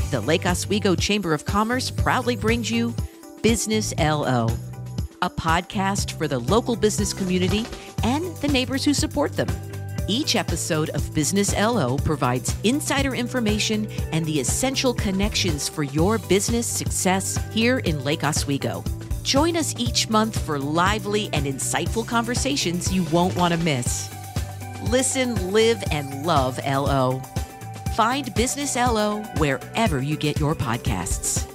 The Lake Oswego Chamber of Commerce proudly brings you Business LO, a podcast for the local business community and the neighbors who support them. Each episode of Business LO provides insider information and the essential connections for your business success here in Lake Oswego. Join us each month for lively and insightful conversations you won't want to miss. Listen, live, and love LO. Find Business LO wherever you get your podcasts.